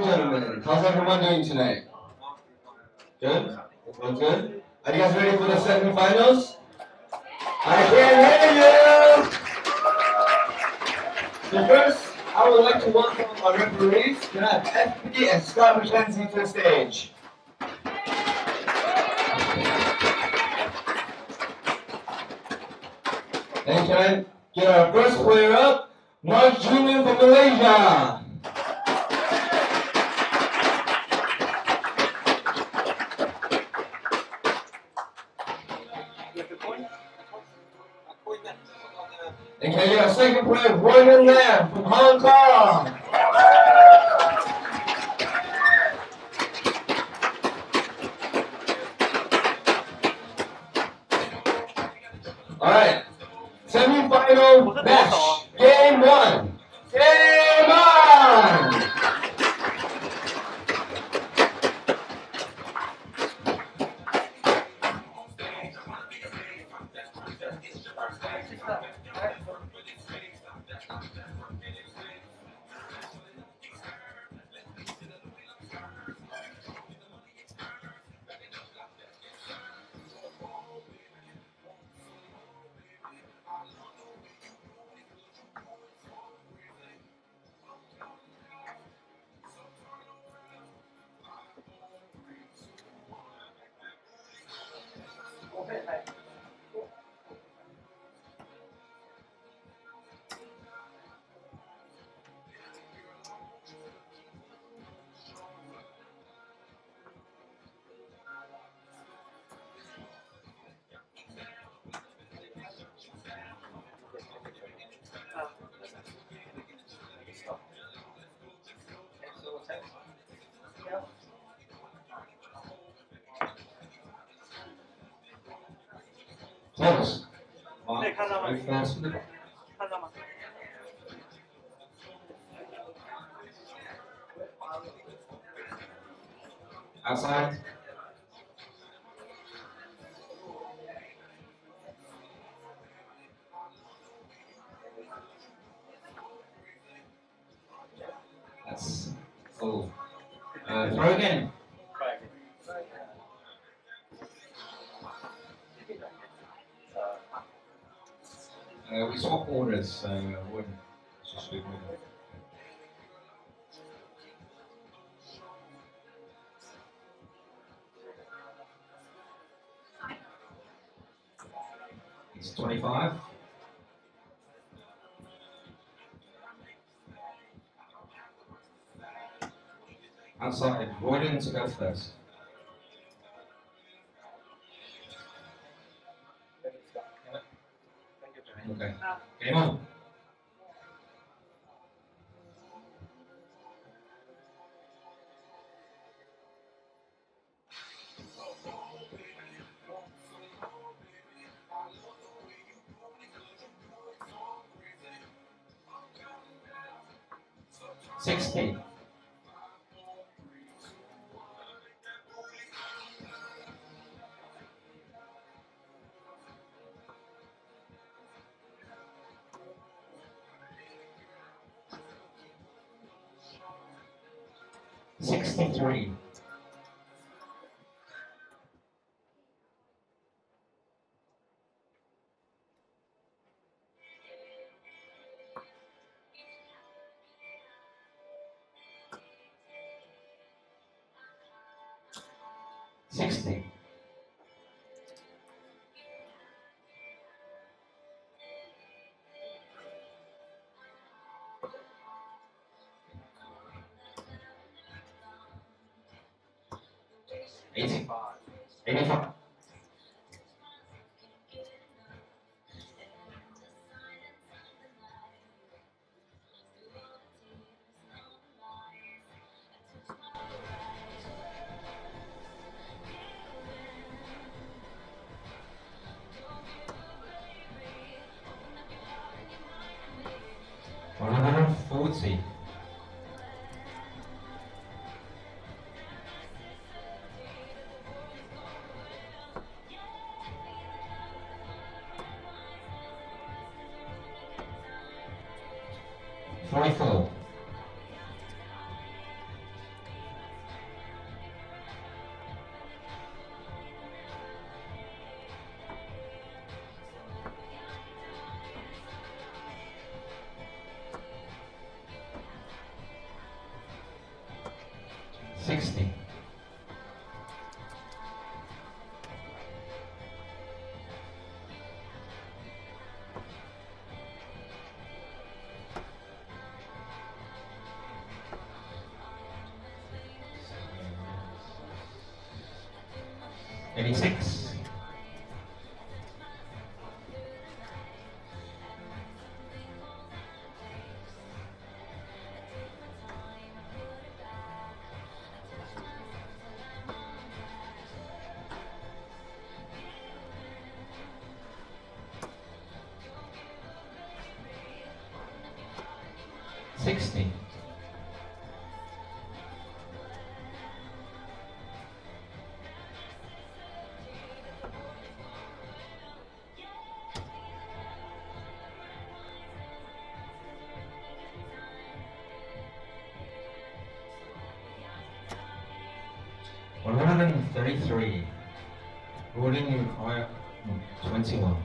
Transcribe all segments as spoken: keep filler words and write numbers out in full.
and gentlemen, how's everyone doing tonight? Good? Everyone's good? Are you guys ready for the semifinals? I can't hear you! So first, I would like to welcome our referees. Can I have F P and Scott McKenzie to the stage? And can I get our first player up? Mark Jumin from Malaysia. And can I get our second player, Royden from Hong Kong? Alright, semi-final match, game one. Game on! Close. Very fast. Outside. That's oh. Uh, throw again. Uh, we swap orders, so I wouldn't just do it. It's twenty-five. Outside, Royden to go first. Okay, game on. Sixty. Sixty-three. Sixty. Eighty-five. Eighty-five. One hundred forty. Forty-four. sixty. eighty-six. sixty. one hundred thirty-three. Royden, you require twenty-one.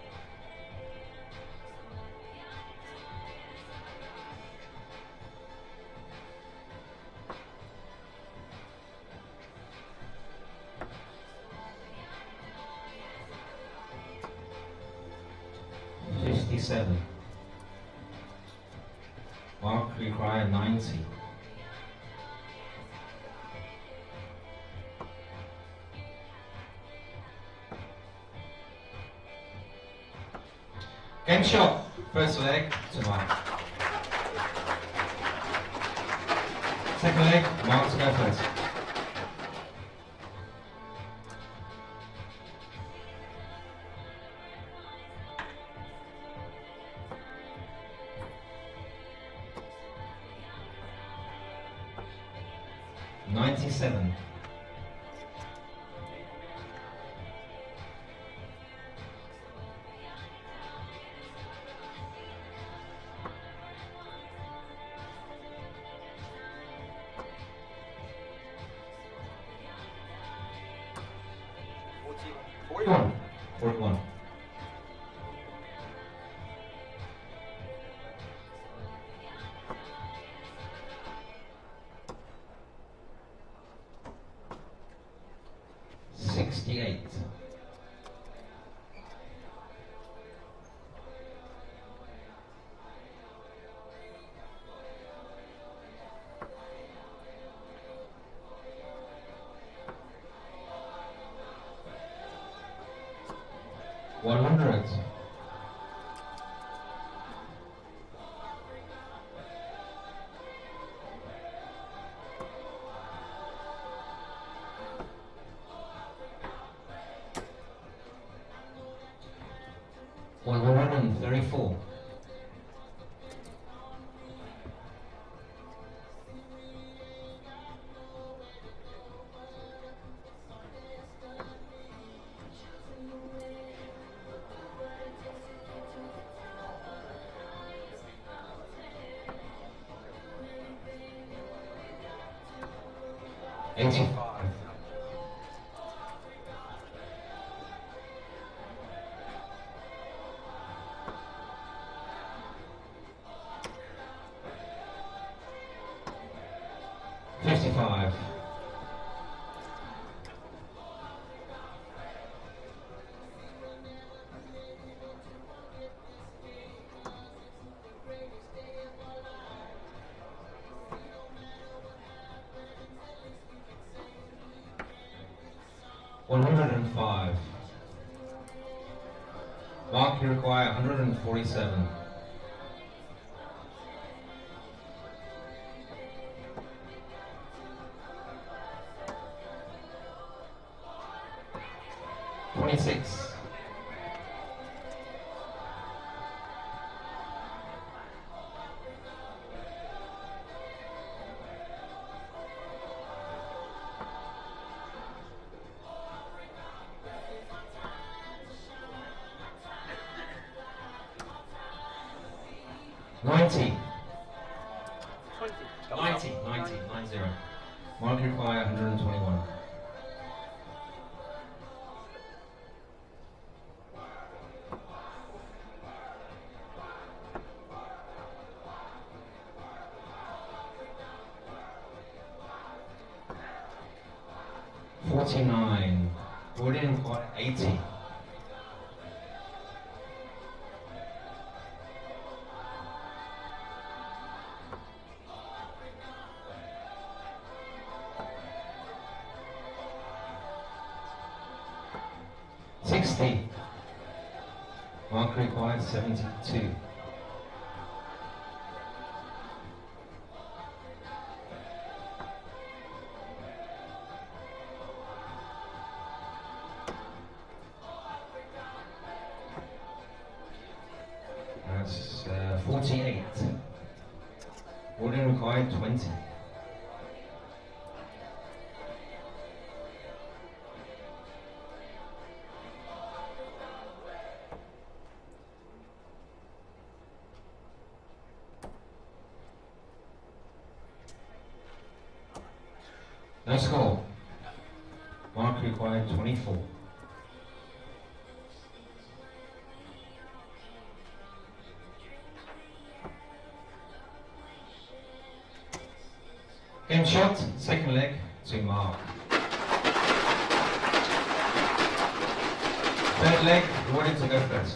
fifty-seven. Mark require ninety. Game shot, first leg to Mark. Second leg, Mark to go first. ninety-seven. forty-one. forty-one. sixty-eight. one hundred. one hundred thirty-four. eighty-five. fifty-five. one hundred five. Mark, you require one hundred forty-seven. twenty-six. ninety. ninety, ninety, nine zero. Mark require one hundred twenty-one. forty-nine. Royden got eighty. sixty. Mark required seventy-two. That's uh, forty-eight. Royden required twenty. No score. Mark required twenty-four. Game shot, second leg to Mark. Third leg, Royden to go first.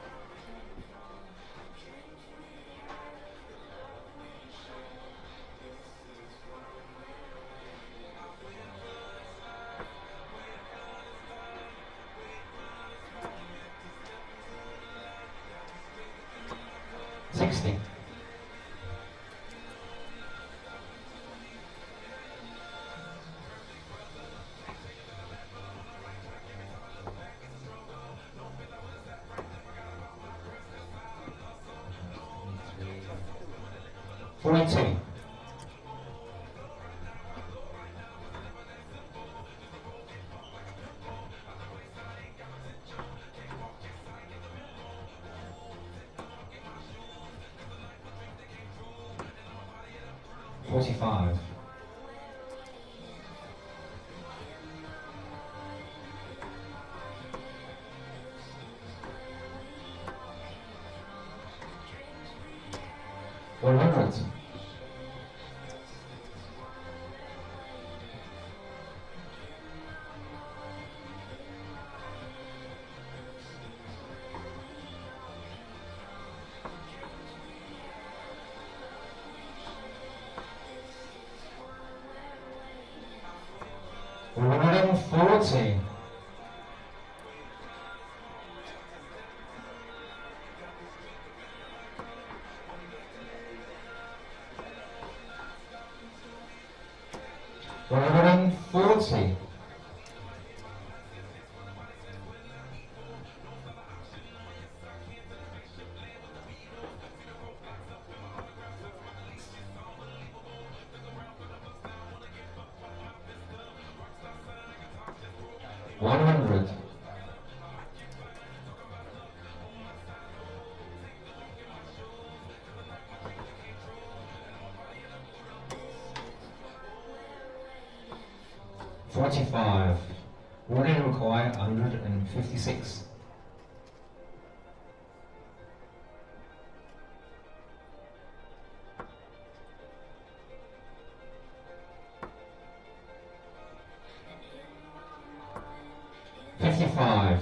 sixty. forty-two. forty-five. one hundred. one hundred forty. one hundred forty. one hundred. forty-five. Royden require one hundred fifty-six. fifty-five.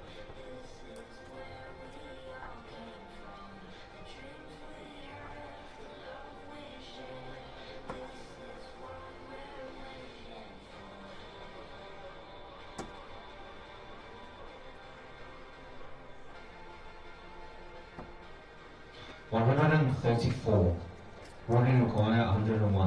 one hundred thirty-four. Royden require one hundred one.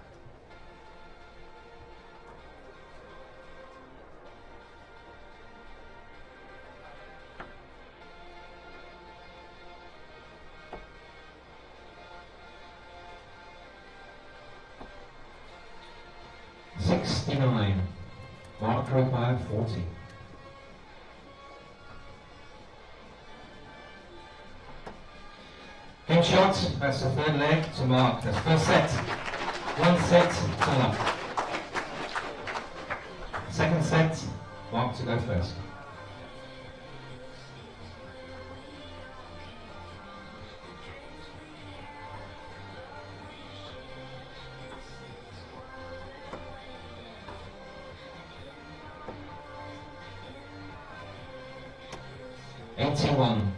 sixty-nine. Mark required forty. Game shot, that's the third leg to Mark. That's first set. One set to Mark. Second set, Mark to go first. eighty-one.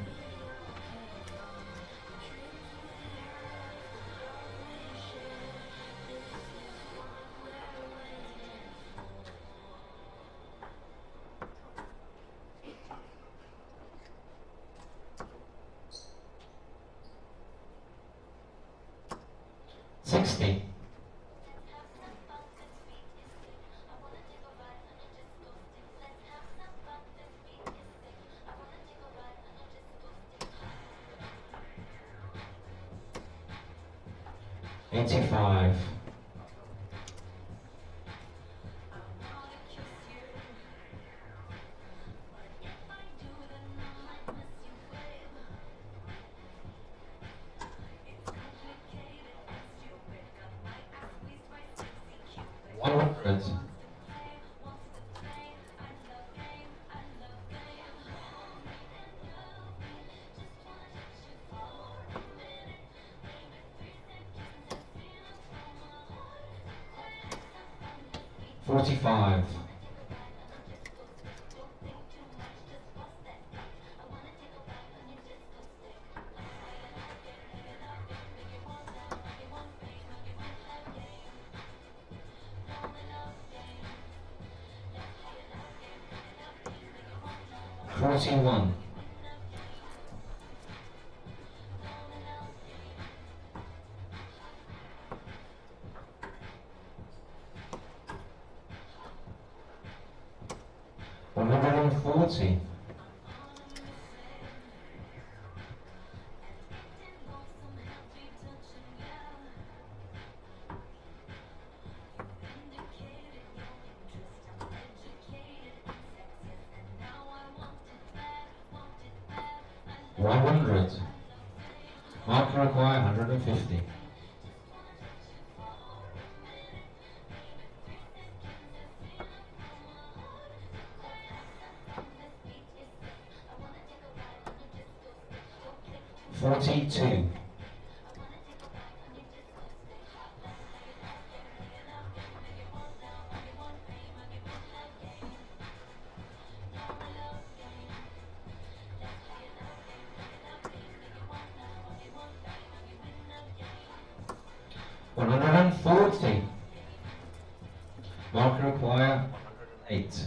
sixty. eighty-five. one hundred. forty-five. forty-one. one hundred forty. one hundred. Mark require one hundred fifty. forty-two. one hundred forty. Mark require one hundred eight.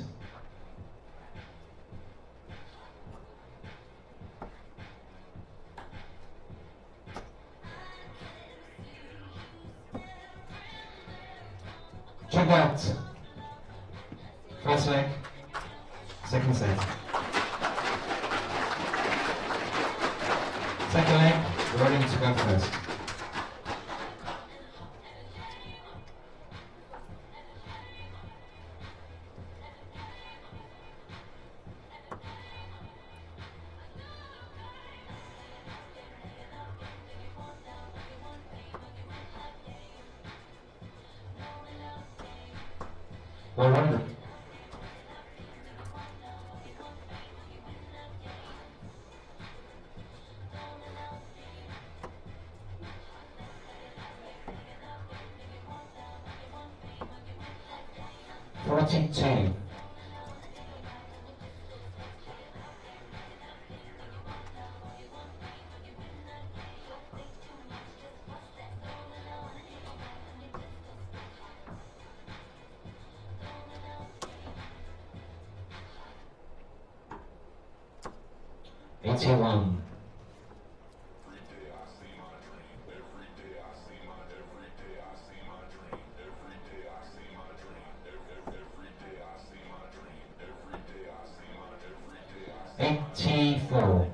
Check out. First leg, second set. Second leg, we're ready to go first. one hundred. forty-two. eighty-one. eighty-four.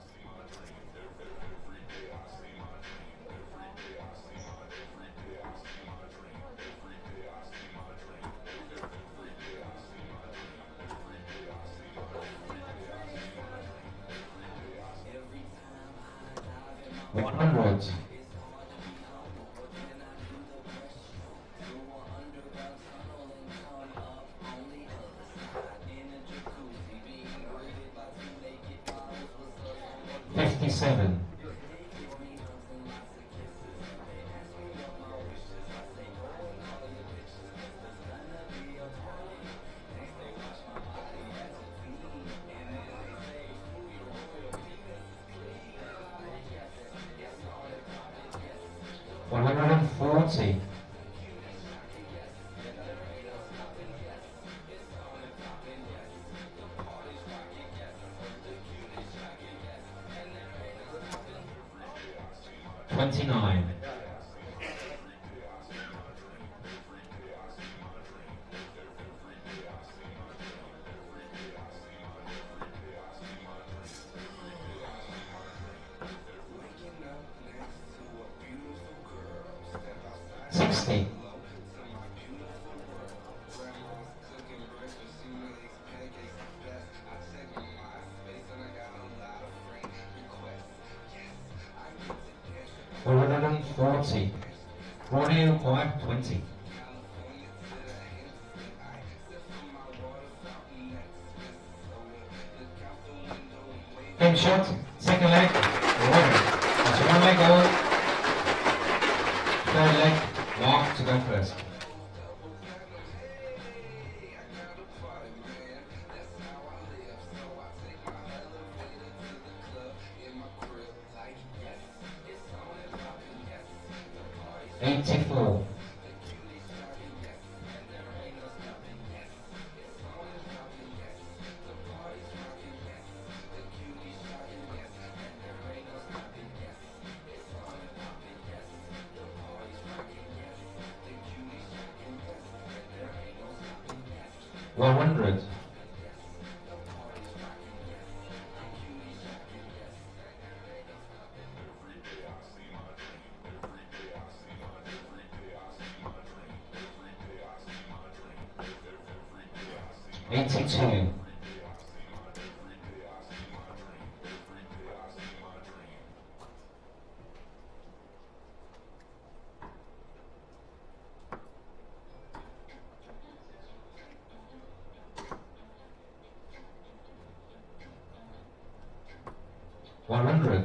one hundred. fifty-seven. forty. Twenty-nine. Sixty. One hundred and forty. Royden require twenty. Game shot, second leg, Royden. That's one leg goal. Third leg, Mark to go first. Eighty-four. One hundred. Eighty-two. One hundred.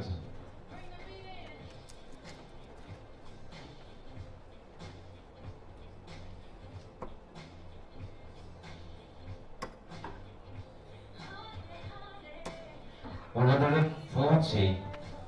One hundred and forty.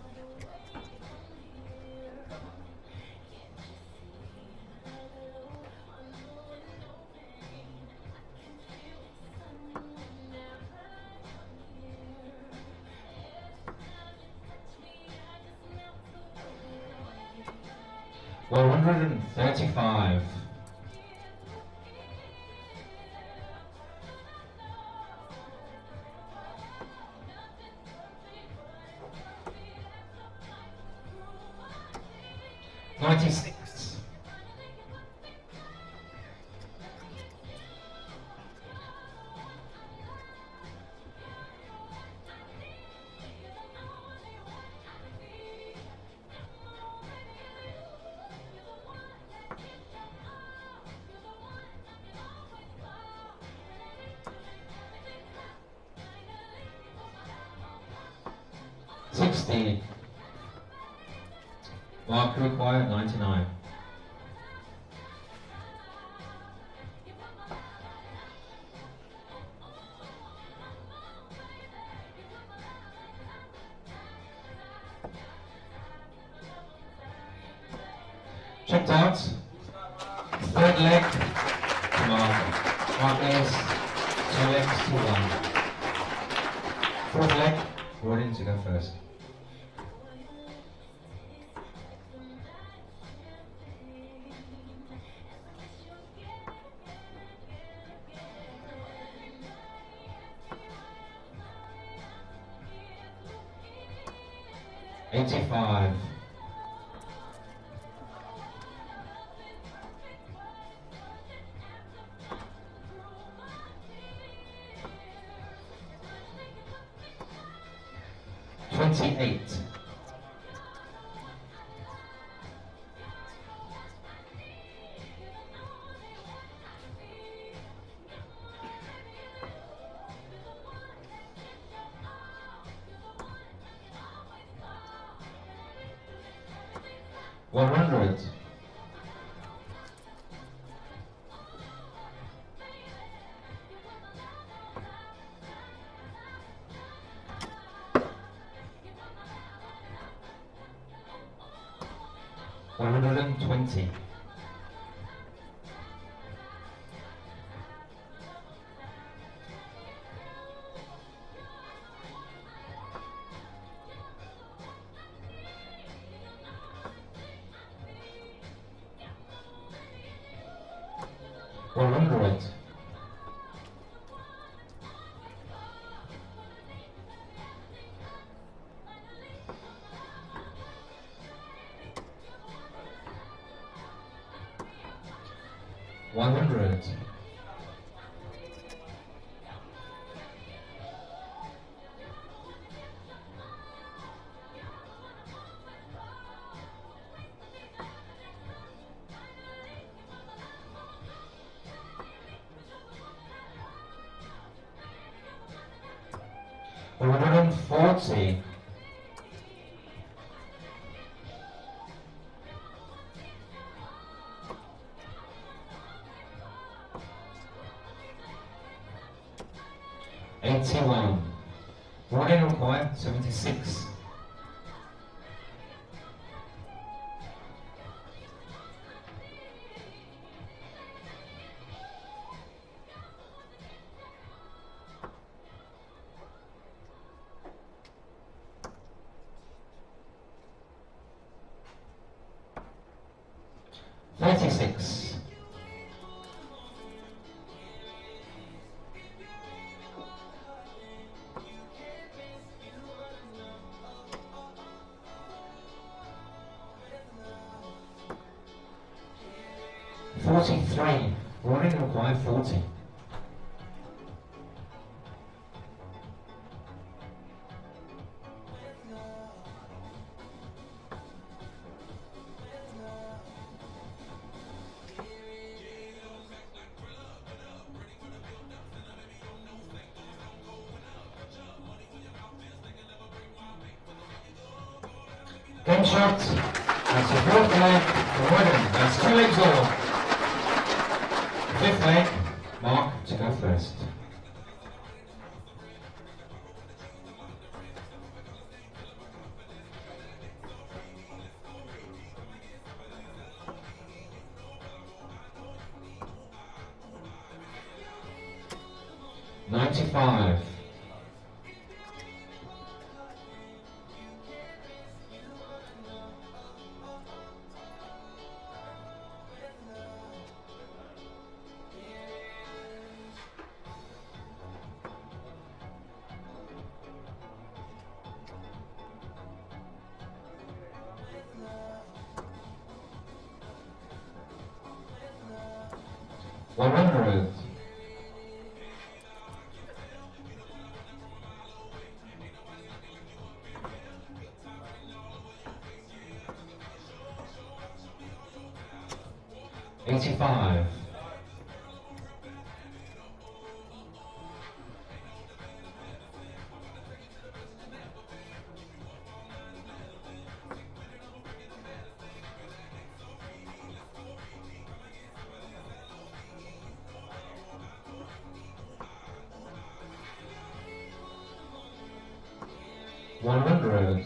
One hundred and thirty-five. Ninety-six. Sixty. Mark required ninety-nine. Checked out. Third leg. Mark. Mark is two legs to one. Fourth leg. Royden to go first. Eighty-five. Twenty-eight. One hundred. One hundred and twenty. one hundred. One hundred. One hundred and forty. Eighty-one. Royden required seventy-six. Thirty-six. Forty-three. Royden required forty. Game shot. That's the fourth leg for Royden. That's two legs all. Fifth leg, Mark to go first. Ninety-five. One hundred. Eighty-five. One hundred.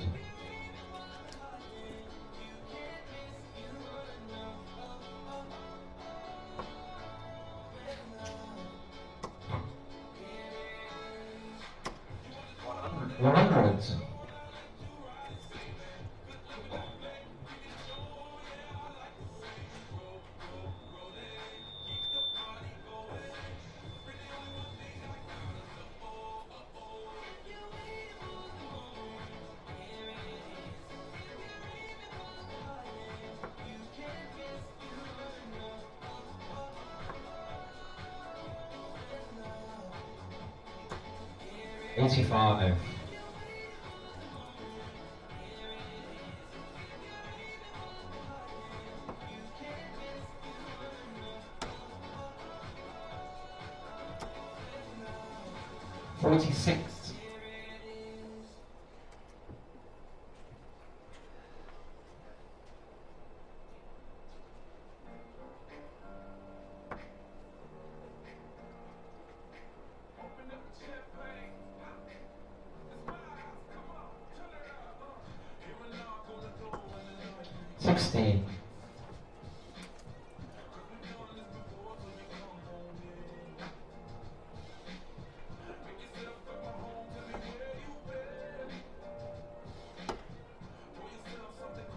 One hundred. Eighty-five. Forty-six. Sixteen.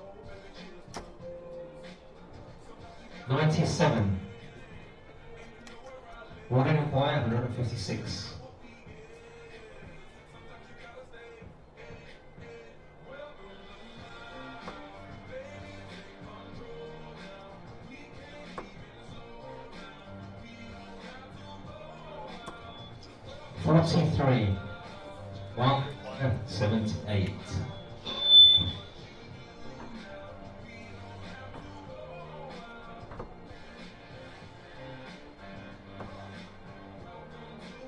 Ninety-seven. require one hundred fifty-six. Forty-three. One seventy-eight.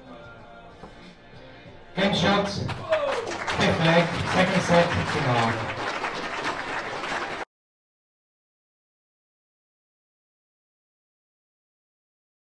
Game shot. Fifth leg. Second set. Final.